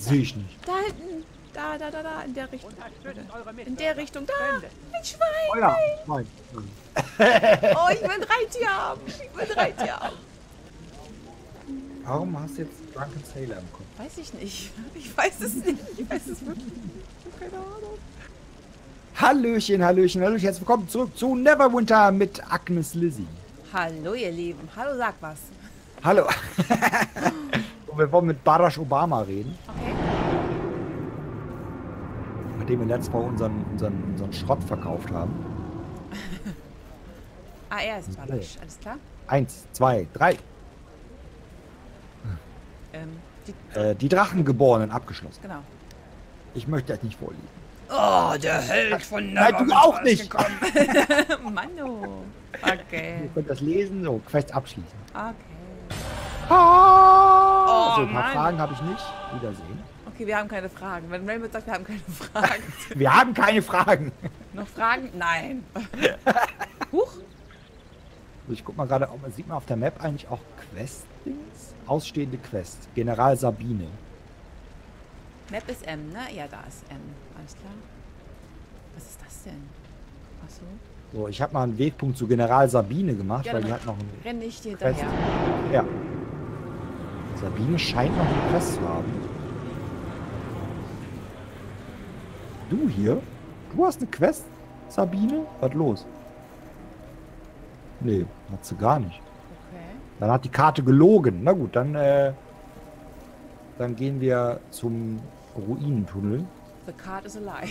Sehe ich nicht. Da hinten. Da, in der Richtung. In der Richtung, da. Ein Schwein. Oh ja, Schwein. Oh, ich will ein Reittier haben. Warum hast du jetzt Drunken Sailor im Kopf? Weiß ich nicht. Ich weiß es nicht. Ich weiß es wirklich nicht. Ich habe keine Ahnung. Hallöchen. Herzlich willkommen zurück zu Neverwinter mit Agnes Lizzie. Hallo, ihr Lieben. Hallo, sag was. Hallo. Und wir wollen mit Barack Obama reden. Okay. Nachdem wir letztes Mal unseren Schrott verkauft haben. Ah, er ist Barack. Alles klar? 1, 2, 3. Die Drachengeborenen abgeschlossen. Genau. Ich möchte das nicht vorliegen. Oh, der Held von Nein, du auch nicht! Mano. Okay. Ihr könnt das lesen, so, Quest abschließen. Okay. Ah! Oh, So, ein paar Mann. Fragen habe ich nicht. Wiedersehen. Okay, wir haben keine Fragen. Wenn Rainbow sagt, wir haben keine Fragen. Wir haben keine Fragen. Noch Fragen? Nein. Huch. Also ich guck mal gerade, sieht man auf der Map eigentlich auch Quest-Dings? Ausstehende Quest. General Sabine. Map ist M, ne? Ja, da ist M. Alles klar. Was ist das denn? Achso. So, ich habe mal einen Wegpunkt zu General Sabine gemacht, Ja, weil dann die hat noch einen renne ich dir Quest. hinterher. Ja. Sabine scheint noch eine Quest zu haben. Du hier? Du hast eine Quest, Sabine? Was los? Nee, hat sie gar nicht. Okay. Dann hat die Karte gelogen. Na gut, dann gehen wir zum Ruinentunnel. The card is a lie.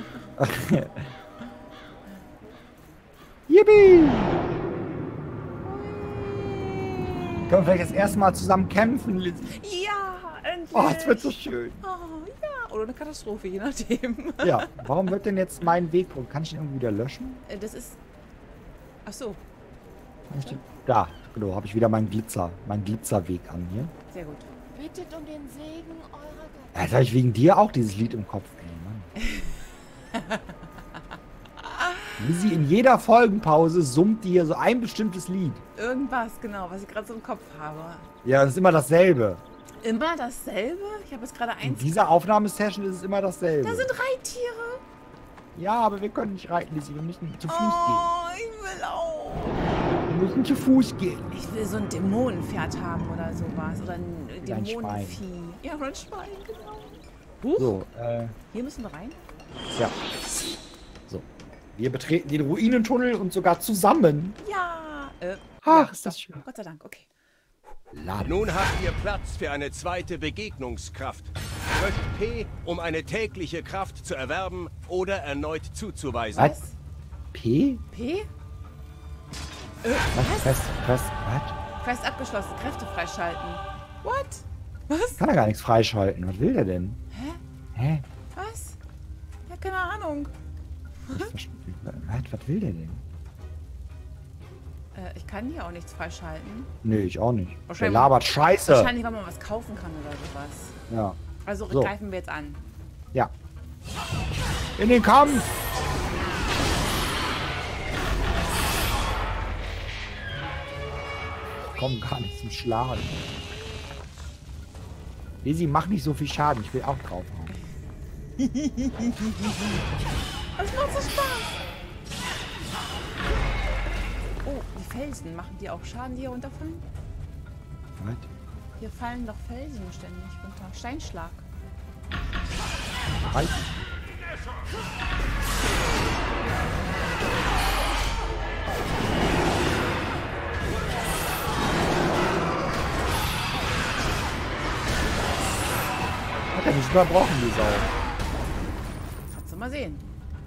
Yippie! Können wir vielleicht das erste Mal zusammen kämpfen, Lizzie? Ja, endlich. Oh, es wird so schön. Oh, ja. Oder eine Katastrophe, je nachdem. Ja, warum wird denn jetzt mein Wegpunkt? Kann ich den irgendwie wieder löschen? Das ist... Ach so. Kann ich den... Da, genau, habe ich wieder meinen Glitzerweg an hier. Sehr gut. Bittet um den Segen eurer Götter. Jetzt habe ich wegen dir auch dieses Lied im Kopf. Ey, Mann. Lizzie, in jeder Folgenpause summt die hier so ein bestimmtes Lied. Irgendwas, genau, was ich gerade so im Kopf habe. Ja, das ist immer dasselbe. Immer dasselbe? Ich habe jetzt gerade In eins... dieser Aufnahmesession ist es immer dasselbe. Da sind Reittiere. Ja, aber wir können nicht reiten, Lizzie. Wir müssen zu Fuß Oh, ich will auch. gehen. Wir müssen zu Fuß gehen. Ich will so ein Dämonenpferd haben oder sowas. Oder ein Ein Dämonenvieh. Ja, oder ein Schwein, genau. Huch, So, hier müssen wir rein. ja. So. Wir betreten den Ruinentunnel und sogar zusammen. Ja. Ach, ist das schön. Gott sei Dank, okay. Laden. Nun habt ihr Platz für eine zweite Begegnungskraft. Drückt P, um eine tägliche Kraft zu erwerben oder erneut zuzuweisen. Was? P? P? Was? Quest? Was? Quest abgeschlossen. Kräfte freischalten. What? Was? Kann er gar nichts freischalten. Was will der denn? Hä? Was? Ja, keine Ahnung. Was will der denn? Ich kann hier auch nichts freischalten. Nee, ich auch nicht. Der Wahrscheinlich- labert Scheiße. Wahrscheinlich, weil man was kaufen kann oder sowas. Ja. Also So. greifen wir jetzt an. Ja. In den Kampf! Komm gar nicht zum Schlagen. Lizzie, mach nicht so viel Schaden. Ich will auch draufhauen. Das macht so Spaß. Oh, die Felsen. Machen die auch Schaden, die hier runterfallen? Was? Hier fallen doch Felsen ständig runter. Steinschlag. Halt. Hat er nicht überbrochen, die Sau. Kannst du mal sehen.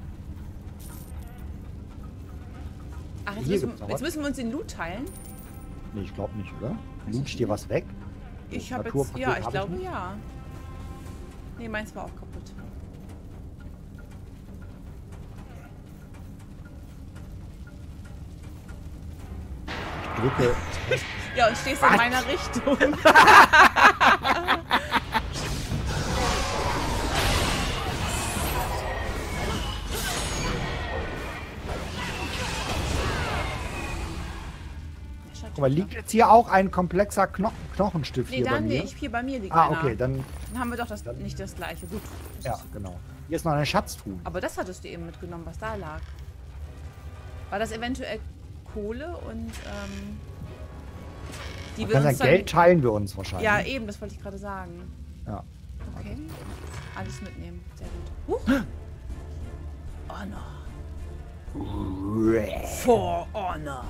Ach, Hier jetzt gibt's noch was. müssen wir uns den Loot teilen. Nee, ich glaube nicht, oder? Lutscht dir was weg? Ich habe jetzt... Naturpaket Ja, ich hab glaube nicht. ja. Nee, meins war auch kaputt. Ich drücke. Ja, und stehst in meiner Richtung. Guck mal, liegt jetzt hier auch ein komplexer Knochenstift Nee, hier bei dann mir. nicht. Hier bei mir liegt Ah, einer. okay, dann, Dann haben wir doch nicht das gleiche. Gut. Das ja, ist, genau. Hier ist noch eine Schatztruhe. aber das hattest du eben mitgenommen, was da lag. War das eventuell Kohle und die Man wir kann uns sagen, Geld teilen wir uns wahrscheinlich. Ja, eben, das wollte ich gerade sagen. Ja. Okay. Alles mitnehmen. Sehr gut. Honor. For Honor.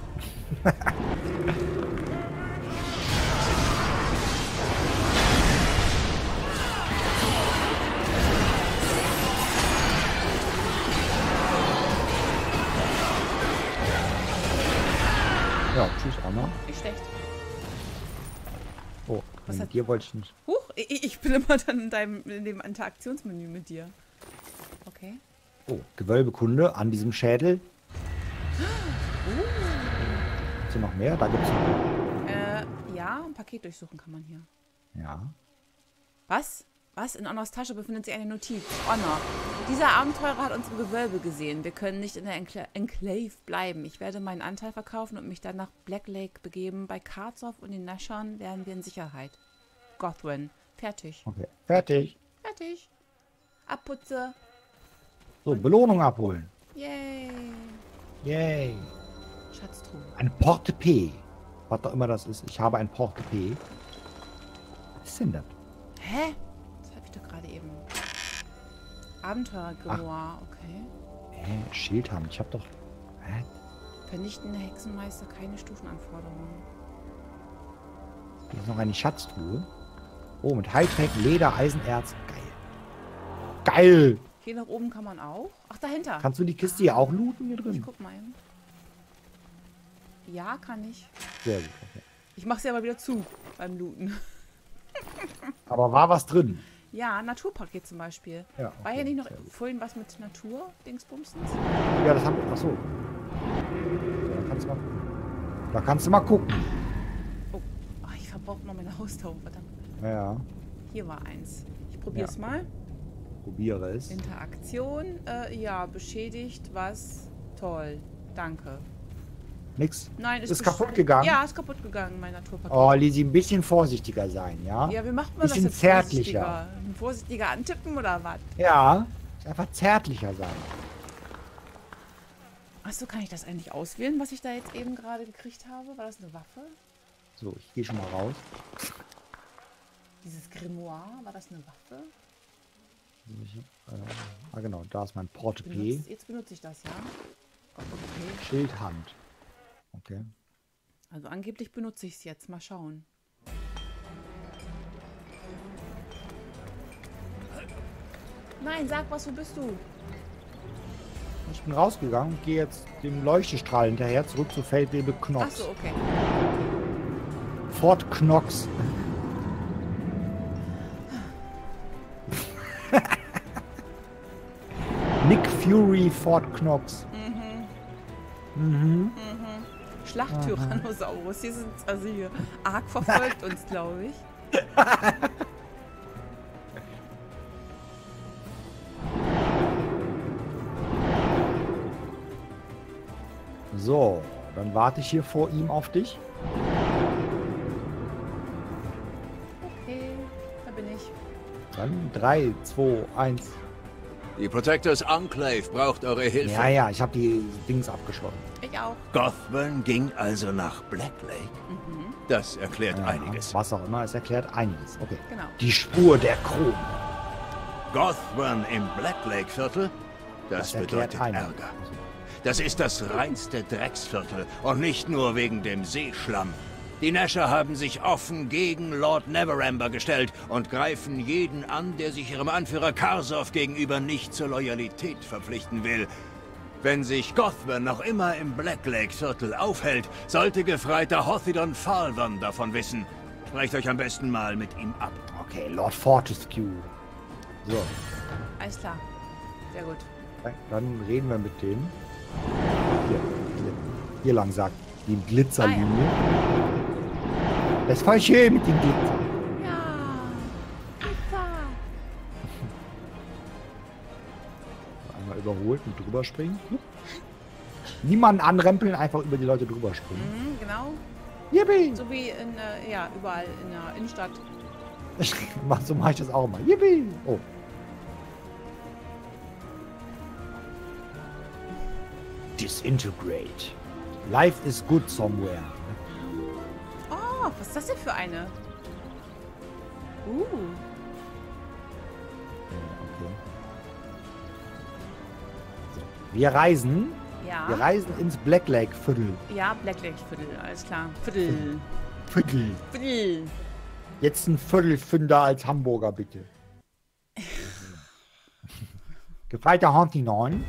Ja, tschüss, Anna. Nicht schlecht. Oh, Was mit hat- dir wollte ich nicht. Huch, ich bin immer dann in dem Interaktionsmenü mit dir. Okay. Oh, Gewölbekunde an diesem Schädel. Gibt's hier noch mehr? Da gibt's noch. Ja, ein Paket durchsuchen kann man hier. Ja. Was? Was? In Honors Tasche befindet sich eine Notiz. Honor. Dieser Abenteurer hat unsere Gewölbe gesehen. Wir können nicht in der Enclave bleiben. Ich werde meinen Anteil verkaufen und mich dann nach Black Lake begeben. Bei Karzov und den Naschern wären wir in Sicherheit. Gothwin. Fertig. Okay. Fertig. Fertig. Abputze. So, Belohnung abholen. Yay. Yay. Schatztruhe. Ein Portepee. Was auch immer das ist. Ich habe ein Portepee. Was ist denn das? Hä? Das habe ich doch gerade eben. Abenteuer-Grimoire. Okay. Schildhand. Ich habe doch... Hä? Vernichtende Hexenmeister, keine Stufenanforderungen. Hier ist noch eine Schatztruhe. Oh, mit Hightech, Leder, Eisenerz. Geil. Geil! Hier nach oben kann man auch. Ach, dahinter. Kannst du die Kiste hier auch looten hier Ich drin? guck mal eben. Ja, kann ich. Sehr gut. Okay. Ich mache sie aber wieder zu beim Looten. Aber war was drin? Ja, Naturpaket zum Beispiel. Ja, War hier nicht noch sehr gut. vorhin was mit Natur, Dingsbumsens? Ja, das haben wir. Achso. Da kannst du mal gucken. Oh, ach, ich verbrauche noch meine Haustaufe, verdammt. Ja, Hier war eins. Ich probiere es Ja. mal. probiere es. Interaktion. Ja, beschädigt was. Toll. Danke. Nix. Nein, Ist kaputt gegangen? Ja, ist kaputt gegangen, mein Naturpaket. Oh, Lisi, ein bisschen vorsichtiger sein, ja? Ja, wie macht man das Bisschen jetzt zärtlicher. vorsichtiger? Vorsichtiger antippen oder was? Ja. Einfach zärtlicher sein. Achso, kann ich das eigentlich auswählen, was ich da jetzt eben gerade gekriegt habe? War das eine Waffe? So, ich gehe schon mal raus. Dieses Grimoire, war das eine Waffe? Genau, da ist mein Portepee. Jetzt benutze ich das, ja? Gott, okay. Schildhand. Okay. Also angeblich benutze ich es jetzt. Mal schauen. Nein, sag was, wo bist du? Ich bin rausgegangen und gehe jetzt dem Leuchtestrahl hinterher zurück zu Feldwebel Knox. Achso, okay. Fort Knox. Nick Fury Fort Knox. Schlachttyrannosaurus. Hier sind also hier. Ark verfolgt uns, glaube ich. So, dann warte ich hier vor ihm auf dich. Okay, da bin ich. Dann 3, 2, 1. Die Protectors Enclave braucht eure Hilfe. Ja, ja, ich habe die Dings abgeschlossen. Ich auch. Gothburn ging also nach Black Lake. Das erklärt Ja, einiges. was auch immer, es erklärt einiges. Okay. Genau. Die Spur der Krone. Gothburn im Black Lake Viertel? Das erklärt bedeutet einiges. Ärger. Das ist das reinste Drecksviertel und nicht nur wegen dem Seeschlamm. Die Nasher haben sich offen gegen Lord Neverember gestellt und greifen jeden an, der sich ihrem Anführer Karzov gegenüber nicht zur Loyalität verpflichten will. Wenn sich Gothburn noch immer im Black Lake Viertel aufhält, sollte Gefreiter Hothidon Falvon davon wissen. Sprecht euch am besten mal mit ihm ab. Okay, Lord Fortescue. So, Alles klar. Sehr gut. dann reden wir mit dem. Hier lang, sagt die Glitzerlinie. Das ist voll schön mit dem Glitzer. Ja. Pizza. Einmal überholt und drüber springen. Niemanden anrempeln, einfach über die Leute drüber springen. Genau. Yippie! So wie in, ja, überall in der Innenstadt. So mache ich das auch mal. Yippie! Oh. Disintegrate. Life is good somewhere. Oh, was ist das denn für eine? Okay. So. Wir reisen Ja. ins Black Lake Viertel. Ja, Black Lake Viertel, alles klar. Viertel. Viertel. Jetzt ein Viertelfünder als Hamburger, bitte. Gefreiter Hontinon.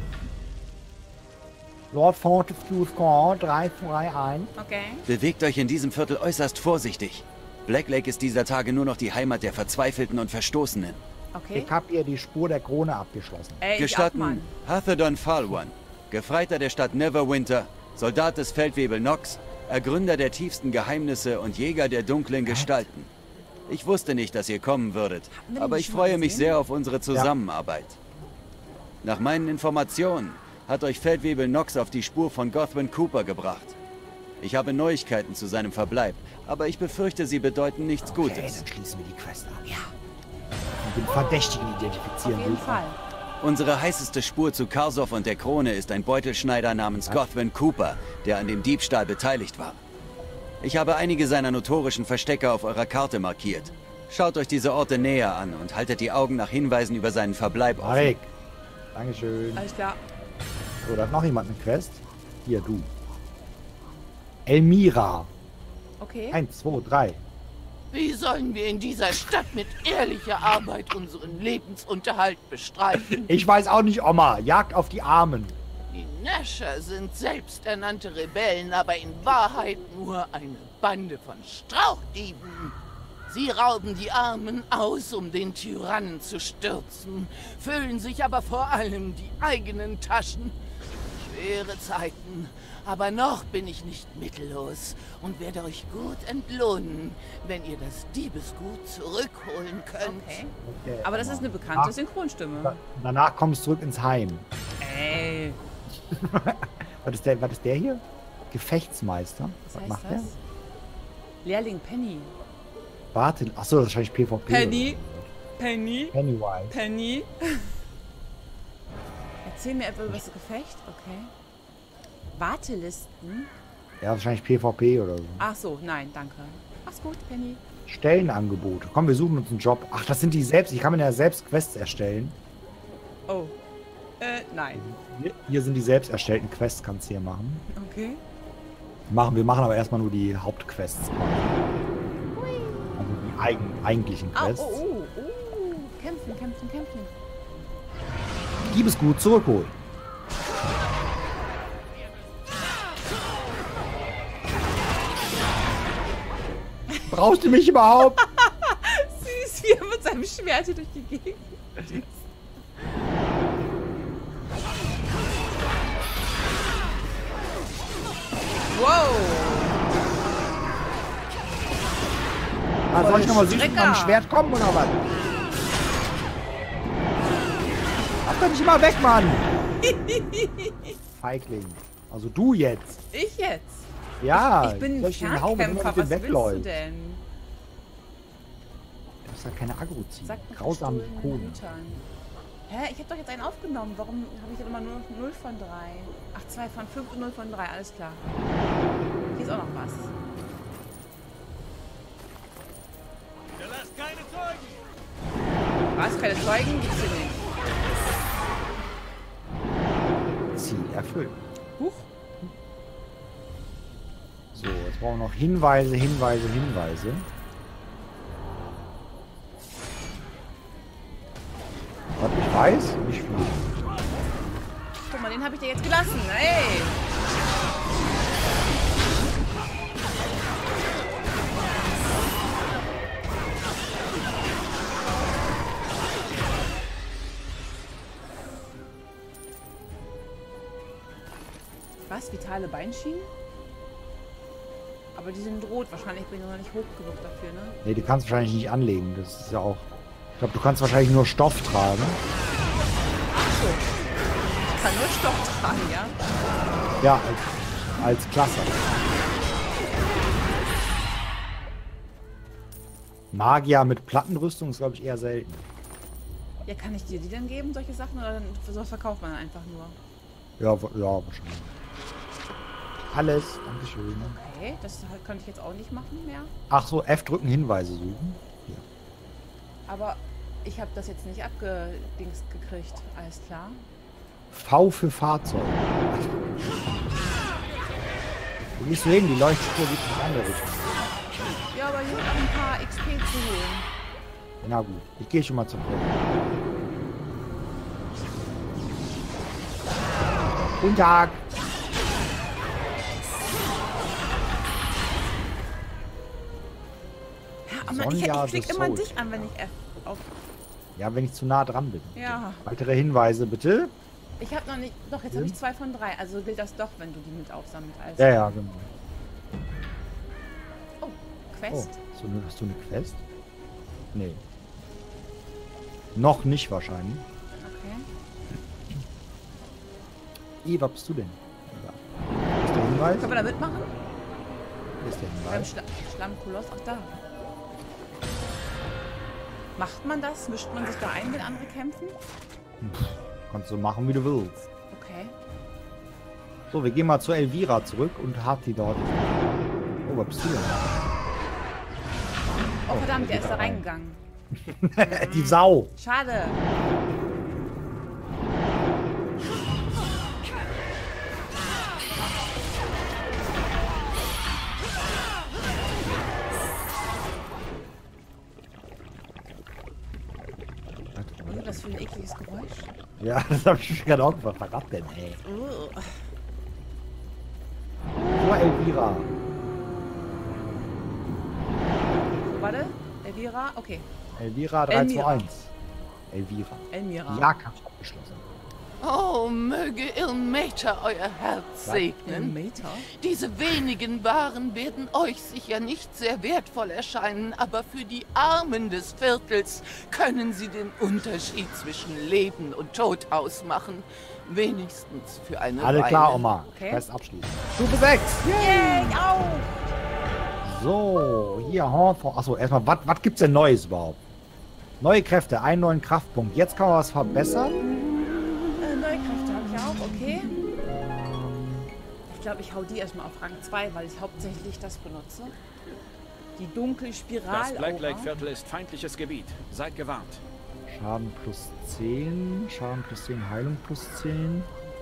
Lord Fortescue Score 321. Okay. Bewegt euch in diesem Viertel äußerst vorsichtig. Black Lake ist dieser Tage nur noch die Heimat der Verzweifelten und Verstoßenen. Okay. Ich habe hier die Spur der Krone abgeschlossen. Ey, ich auch, Gestatten Mann. Hathedon Falwan, Gefreiter der Stadt Neverwinter, Soldat des Feldwebel Nox, Ergründer der tiefsten Geheimnisse und Jäger der dunklen Gestalten. Ich wusste nicht, dass ihr kommen würdet, wir den aber ich schon mal freue mich gesehen? sehr auf unsere Zusammenarbeit. Nach meinen Informationen hat euch Feldwebel Nox auf die Spur von Gothwin Cooper gebracht. Ich habe Neuigkeiten zu seinem Verbleib, aber ich befürchte, sie bedeuten nichts Okay, Gutes. dann schließen wir die Quest ab. Ja. Und den Verdächtigen identifizieren. Auf jeden Fall. Unsere heißeste Spur zu Karsow und der Krone ist ein Beutelschneider namens Gothwin Cooper, der an dem Diebstahl beteiligt war. Ich habe einige seiner notorischen Verstecke auf eurer Karte markiert. Schaut euch diese Orte näher an und haltet die Augen nach Hinweisen über seinen Verbleib offen. Marek. Dankeschön. Alles klar. So, da hat noch jemand eine Quest. Hier, du. Elmira. Okay. 1, 2, 3. Wie sollen wir in dieser Stadt mit ehrlicher Arbeit unseren Lebensunterhalt bestreiten? Ich weiß auch nicht, Oma. Jagd auf die Armen. Die Nasher sind selbsternannte Rebellen, aber in Wahrheit nur eine Bande von Strauchdieben. Sie rauben die Armen aus, um den Tyrannen zu stürzen, füllen sich aber vor allem die eigenen Taschen. Schwere Zeiten, aber noch bin ich nicht mittellos und werde euch gut entlohnen, wenn ihr das Diebesgut zurückholen könnt. Okay. Okay, Aber das ist eine bekannte Synchronstimme. Danach kommst du zurück ins Heim. Ey. Was ist der hier? Gefechtsmeister. Was heißt macht das? Lehrling Penny. Warte. Achso, das ist wahrscheinlich PvP. Penny. Penny. Pennywise. Penny. Erzähl mir etwas über das Gefecht. Okay. Wartelisten. Ja, wahrscheinlich PvP oder so. Ach so, nein, danke. Mach's gut, Penny. Stellenangebote. Komm, wir suchen uns einen Job. Ach, das sind die selbst. Ich kann mir ja selbst Quests erstellen. Oh. Nein. Hier sind die selbst erstellten Quests, kannst du hier machen. Okay. Wir machen aber erstmal nur die Hauptquests. Also die eigentlichen Au, Quests. oh. Kämpfen. Diebesgut zurückholen. Brauchst du mich überhaupt? Süß, wie er mit seinem Schwert hier durch die Gegend schießt. Wow. Soll ich nochmal süß mit Strecker. meinem Schwert kommen oder was? Mach doch nicht immer weg, Mann! Feigling. Also du jetzt. Ich jetzt? Ja. Ich bin soll ein ich den hauen, wenn du Fernkämpfer, mit dem was willst du wegläufst? denn? Du musst ja keine Aggro ziehen. Sag mir Grausame gestohlene Ikone. Gütern. Hä? Ich hab doch jetzt einen aufgenommen. Warum habe ich dann immer nur 0 von 3? Ach, 2 von 5 und 0 von 3. Alles klar. Hier ist auch noch was. Was? Keine Zeugen? Gibt's hier nicht. Ziel erfüllt. Huch. So, jetzt brauchen wir noch Hinweise. Was ich weiß, nicht viel. Guck mal, den habe ich dir jetzt gelassen. Ey! Was? Vitale Beinschienen? Aber die sind rot. Wahrscheinlich bin ich noch nicht hoch genug dafür, ne? Ne, die kannst du wahrscheinlich nicht anlegen. Das ist ja auch... Ich glaube, du kannst wahrscheinlich nur Stoff tragen. Ach so. Ich kann nur Stoff tragen, ja? Ja, als Klasse. Magier mit Plattenrüstung ist, glaube ich, eher selten. Ja, kann ich dir die denn geben, solche Sachen? Oder sowas verkauft man einfach nur? Ja, wahrscheinlich. Alles, dankeschön. Okay, das kann ich jetzt auch nicht machen mehr. Ach so, F drücken, Hinweise suchen. Hier. Aber ich habe das jetzt nicht abgedingst gekriegt. Alles klar. V für Fahrzeug. Wo gehst du hin? Die Leuchtspur geht in die andere Richtung. Ja, aber hier sind auch ein paar XP zu holen. Na gut, ich gehe schon mal zum Punkt. Guten Tag. Ja, aber Sonja ich klick the immer Soul. dich an, wenn ich F auf... Ja, wenn ich zu nah dran bin. Ja. Weitere Hinweise bitte. Ich habe noch nicht... Doch, jetzt habe ich 2 von 3. Also gilt das doch, wenn du die mit aufsammelst. Also. Ja, genau. Oh, Quest. Oh, hast du eine Quest? Nee. Noch nicht wahrscheinlich. Okay. Was bist du denn? Ja. Ist der Hinweis? Können wir da mitmachen? Ist der Beim Hinweis? Schlammkoloss? Ach, da. Macht man das? Mischt man sich da ein, wenn andere kämpfen? Kannst du machen, wie du willst. Okay. So, wir gehen mal zu Elvira zurück und hat die dort. Oh, was bist du denn? Oh, verdammt, der geht ist da da rein. reingegangen. Die Sau. Schade. Was ist das für ein ekliges Geräusch? Ja, das habe ich mich gerade auch gefragt. Was war das denn, ey? Oh, Elvira. Warte. Elvira? Okay. Elvira 3, Elmira. 2, 1. Elvira. Elmira. Jagdkampf abgeschlossen. Oh, möge Ilmater euer Herz segnen. Elmater? Diese wenigen Waren werden euch sicher nicht sehr wertvoll erscheinen, aber für die Armen des Viertels können sie den Unterschied zwischen Leben und Tod ausmachen. Wenigstens für eine Alle Weile. klar, Oma. Okay. Quest abschließen. Stufe 6. Yay, au! So, hier Hawthorne. Achso, erstmal, was gibt's denn Neues überhaupt? Neue Kräfte, einen neuen Kraftpunkt. Jetzt kann man was verbessern. Neue Kräfte habe ich auch, okay. Ich glaube, ich hau die erstmal auf Rang 2, weil ich hauptsächlich das benutze. Die dunkle Spiral. Das Black Lake Viertel ist feindliches Gebiet. Seid gewarnt. Schaden plus 10. Schaden plus 10. Heilung plus 10.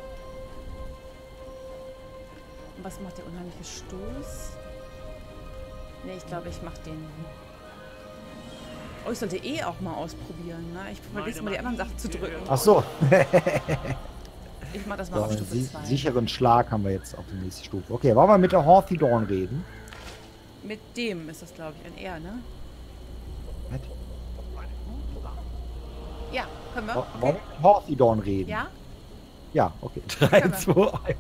Und was macht der unheimliche Stoß? Ne, ich glaube, ich mache den. Oh, ich sollte eh auch mal ausprobieren, ne? Ich vergesse mal die anderen Sachen zu drücken. Achso. Ich mach das mal So, auf einen Stufe 2. sicheren Schlag haben wir jetzt auf die nächste Stufe. Okay, wollen wir mit der Hawthorne reden? Mit dem ist das, glaube ich, ein R, ne? Was? Ja, können wir. Wollen wir Okay. mit Hawthorne reden? Ja? Ja, okay. 3, Können wir. 2, 1.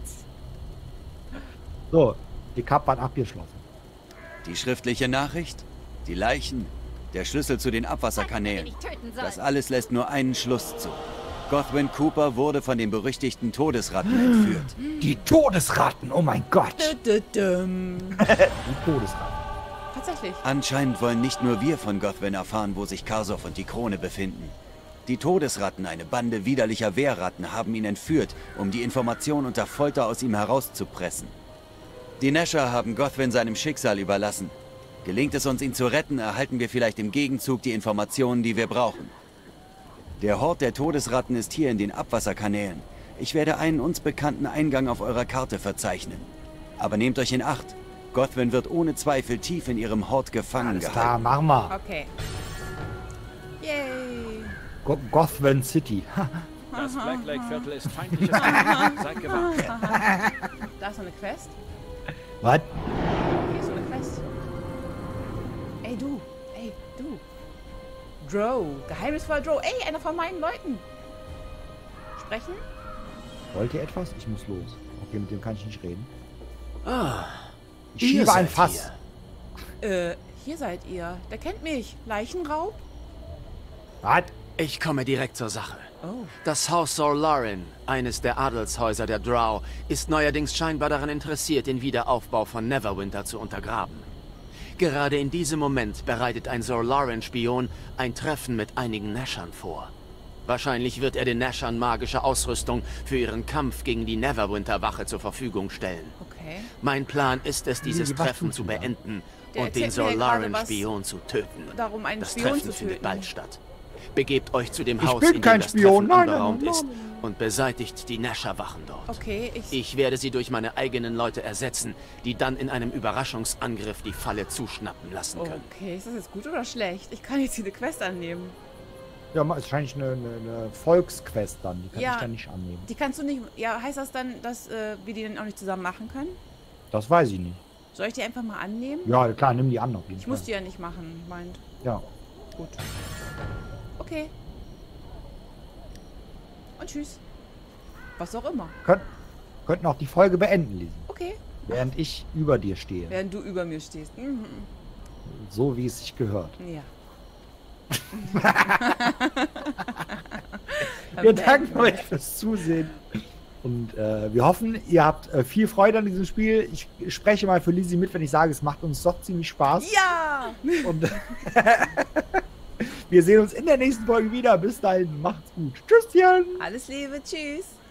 So, die Kap hat abgeschlossen. Die schriftliche Nachricht, die Leichen, der Schlüssel zu den Abwasserkanälen. Das alles lässt nur einen Schluss zu. Gothwin Cooper wurde von den berüchtigten Todesratten entführt. Die Todesratten, oh mein Gott. Düm. Die Todesratten. Tatsächlich. Anscheinend wollen nicht nur wir von Gothwin erfahren, wo sich Karsoff und die Krone befinden. Die Todesratten, eine Bande widerlicher Wehrratten, haben ihn entführt, um die Information unter Folter aus ihm herauszupressen. Die Nesher haben Gothwin seinem Schicksal überlassen. Gelingt es uns, ihn zu retten, erhalten wir vielleicht im Gegenzug die Informationen, die wir brauchen. Der Hort der Todesratten ist hier in den Abwasserkanälen. Ich werde einen uns bekannten Eingang auf eurer Karte verzeichnen. Aber nehmt euch in Acht. Gothwin wird ohne Zweifel tief in ihrem Hort gefangen Alles gehalten. klar, machen wir. Okay. Yay. Gothwin City. Das Black Lake Viertel ist feindliches Gebiet. Seid gewarnt. Da ist noch eine Quest. Was? Hier ist so eine Quest. Ey, du. Ey, du. Drow. Geheimnisvoller Drow. Ey, einer von meinen Leuten. Sprechen? Wollt ihr etwas? Ich muss los. Okay, mit dem kann ich nicht reden. Ich ihr schiebe ein seid Fass. Hier seid ihr. Der kennt mich. Leichenraub? Was? Ich komme direkt zur Sache. Oh. Das Haus Sorlarin, eines der Adelshäuser der Drow, ist neuerdings scheinbar daran interessiert, den Wiederaufbau von Neverwinter zu untergraben. Gerade in diesem Moment bereitet ein Zorlaran-Spion ein Treffen mit einigen Nashern vor. Wahrscheinlich wird er den Nashern magische Ausrüstung für ihren Kampf gegen die Neverwinter-Wache zur Verfügung stellen. Okay. Mein Plan ist es, dieses Lizzie, was Treffen tust zu du da? beenden Der und den erzählt mir gerade Zorlaran-Spion zu töten. darum, einen Das Spion Treffen zu findet töten. bald statt. Begebt euch zu dem Ich Haus, bin in dem kein das Spion. Treffen Nein, anberaumt nein, ist nein. und beseitigt die Nasher-Wachen dort. Okay, Ich werde sie durch meine eigenen Leute ersetzen, die dann in einem Überraschungsangriff die Falle zuschnappen lassen können. Okay, ist das jetzt gut oder schlecht? Ich kann jetzt hier eine Quest annehmen. Ja, ist wahrscheinlich eine Volksquest dann. Die kann Ja. ich dann nicht annehmen. Die kannst du nicht... Ja, heißt das dann, dass wir die dann auch nicht zusammen machen können? Das weiß ich nicht. Soll ich die einfach mal annehmen? Ja, klar, nimm die an auf jeden Ich Fall. muss die ja nicht machen, meint. Ja. Gut. Okay. Und tschüss. Was auch immer. Könnten auch die Folge beenden, Lizzie. Okay. Während ich über dir stehe. Während du über mir stehst. Mhm. So wie es sich gehört. Ja. Wir danken euch fürs Zusehen. Und wir hoffen, ihr habt viel Freude an diesem Spiel. Ich spreche mal für Lizzie mit, wenn ich sage, es macht uns doch ziemlich Spaß. Ja! Und wir sehen uns in der nächsten Folge wieder. Bis dahin, macht's gut. Tschüsschen! Alles Liebe, tschüss.